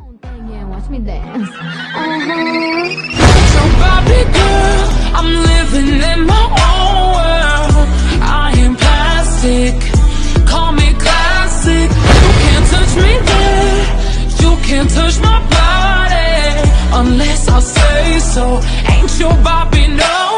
Watch me dance. So Barbie girl, I'm living in my own world. I am plastic, call me classic. You can't touch me there, you can't touch my body unless I say so. Ain't your Barbie, no.